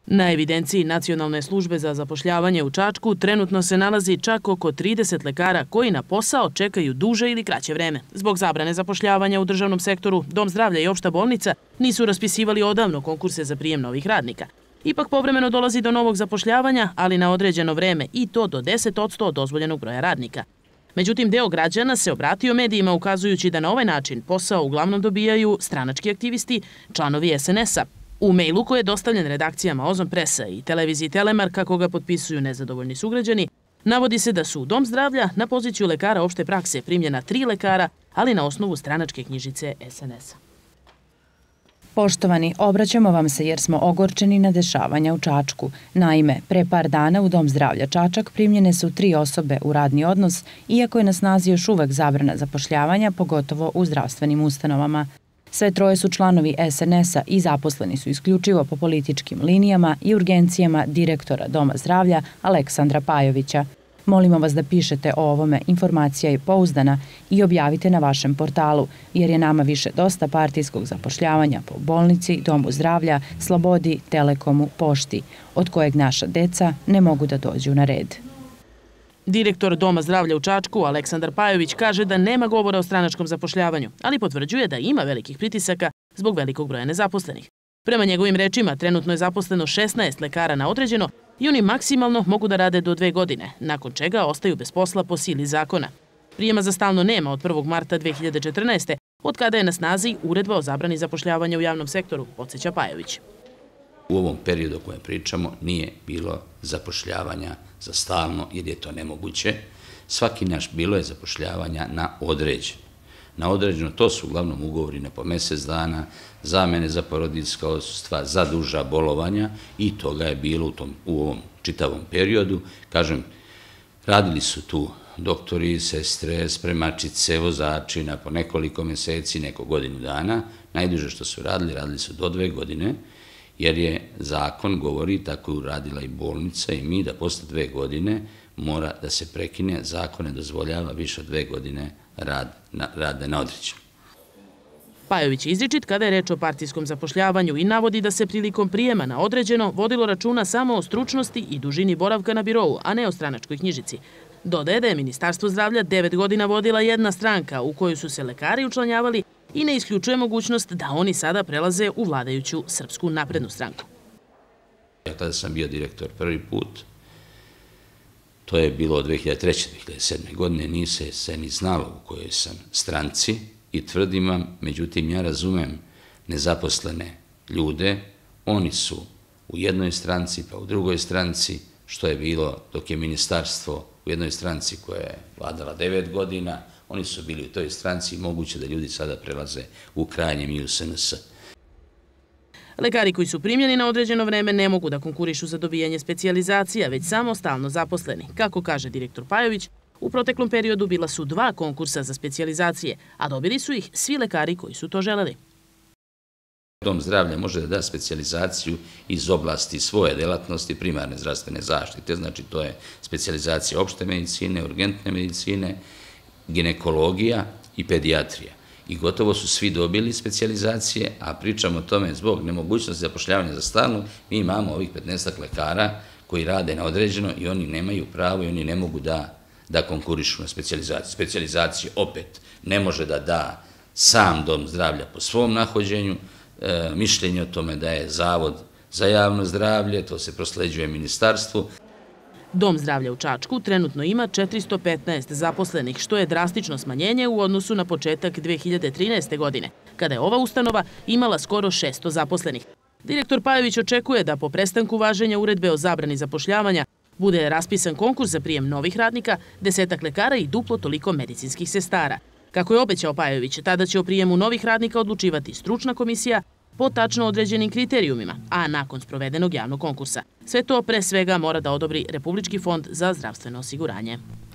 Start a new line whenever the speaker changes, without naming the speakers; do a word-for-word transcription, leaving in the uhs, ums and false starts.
Na evidenciji Nacionalne službe za zapošljavanje u Čačku trenutno se nalazi čak oko trideset lekara koji na posao čekaju duže ili kraće vreme. Zbog zabrane zapošljavanja u državnom sektoru, Dom zdravlja i opšta bolnica nisu raspisivali odavno konkurse za prijem novih radnika. Ipak povremeno dolazi do novog zapošljavanja, ali na određeno vreme i to do deset posto od dozvoljenog broja radnika. Međutim, deo građana se obratio medijima ukazujući da na ovaj način posao uglavnom dobijaju stranački aktivisti, članovi es en es-a. U mejlu koji je dostavljen redakcijama Ozon Presa i televiziji Telemar, kako ga potpisuju nezadovoljni sugrađani, navodi se da su u Dom zdravlja na poziciju lekara opšte prakse primljena tri lekara, ali na osnovu stranačke knjižice es en es-a.
Poštovani, obraćamo vam se jer smo ogorčeni na dešavanja u Čačku. Naime, pre par dana u Dom zdravlja Čačak primljene su tri osobe u radni odnos, iako je na snazi još uvek zabrana zapošljavanja, pogotovo u zdravstvenim ustanovama. Sve troje su članovi es en es-a i zaposleni su isključivo po političkim linijama i urgencijama direktora Doma zdravlja Aleksandra Pajovića. Molimo vas da pišete o ovome, informacija je pouzdana i objavite na vašem portalu, jer je nama više dosta partijskog zapošljavanja po bolnici, Domu zdravlja, Slobodi, Telekomu, Pošti, od kojeg naša deca ne mogu da dođu na red.
Direktor Doma zdravlja u Čačku, Aleksandar Pajović, kaže da nema govora o stranačkom zapošljavanju, ali potvrđuje da ima velikih pritisaka zbog velikog broja nezaposlenih. Prema njegovim rečima, trenutno je zaposleno šesnaest lekara na određeno i oni maksimalno mogu da rade do dve godine, nakon čega ostaju bez posla po sili zakona. Prijema za stalno nema od prvog marta dve hiljade četrnaeste. od kada je na snazi Uredba o zabrani zapošljavanja u javnom sektoru, podsjeća Pajović.
U ovom periodu o kojem pričamo nije bilo zapošljavanja za stalno, jer je to nemoguće. Svaki naš bilo je zapošljavanja na određeno. Na određeno, to su uglavnom ugovori na po mesec dana, zamene za porodiljska odsustva, za duža bolovanja i toga je bilo u, tom, u ovom čitavom periodu. Kažem, radili su tu doktori, sestre, spremačice, vozači na po nekoliko meseci, neko godinu dana. Najduže što su radili, radili su do dve godine, jer je zakon govori, tako je uradila i bolnica i mi, da posle dve godine mora da se prekine, zakon ne dozvoljava više od dve godine rad, na, rade na određeno.
Pajović je izričit kada je reč o partijskom zapošljavanju i navodi da se prilikom prijema na određeno vodilo računa samo o stručnosti i dužini boravka na birou, a ne o stranačkoj knjižici. Dodaje da je Ministarstvo zdravlja devet godina vodila jedna stranka u koju su se lekari učlanjavali i ne isključuje mogućnost da oni sada prelaze u vladajuću Srpsku naprednu stranku.
Ja kada sam bio direktor prvi put, to je bilo od dve hiljade treće do dve hiljade sedme. godine, nije se ni znalo u kojoj sam stranci i tvrdim vam, međutim ja razumem nezaposlene ljude, oni su u jednoj stranci pa u drugoj stranci, što je bilo dok je ministarstvo u jednoj stranci koja je vladala devet godina, oni su bili u toj stranci i moguće da ljudi sada prelaze u krajnjem i u es en es.
Lekari koji su primljeni na određeno vreme ne mogu da konkurišu za dobijanje specijalizacija, već samo stalno zaposleni. Kako kaže direktor Pajović, u proteklom periodu bila su dva konkursa za specijalizacije, a dobili su ih svi lekari koji su to želeli.
Dom zdravlja može da da specijalizaciju iz oblasti svoje delatnosti primarne zdravstvene zaštite, znači to je specijalizacija opšte medicine, urgentne medicine, ginekologija i pedijatrija. I gotovo su svi dobili specijalizacije, a pričamo o tome zbog nemogućnosti zapošljavanja za stalno, mi imamo ovih petnaestak lekara koji rade na određeno i oni nemaju pravo i oni ne mogu da, da konkurišu na specijalizaciju. Specijalizaciju opet ne može da da sam Dom zdravlja po svom nahođenju, e, mišljenje o tome da je Zavod za javno zdravlje, to se prosleđuje ministarstvu.
Dom zdravlja u Čačku trenutno ima četiristo petnaest zaposlenih, što je drastično smanjenje u odnosu na početak dve hiljade trinaeste. godine, kada je ova ustanova imala skoro šesto zaposlenih. Direktor Pajović očekuje da po prestanku važenja Uredbe o zabrani zapošljavanja bude raspisan konkurs za prijem novih radnika, desetak lekara i duplo toliko medicinskih sestara. Kako je obećao Pajović, tada će o prijemu novih radnika odlučivati stručna komisija po tačno određenim kriterijumima, a nakon sprovedenog javnog konkursa. Sve to pre svega mora da odobri Republički fond za zdravstveno osiguranje.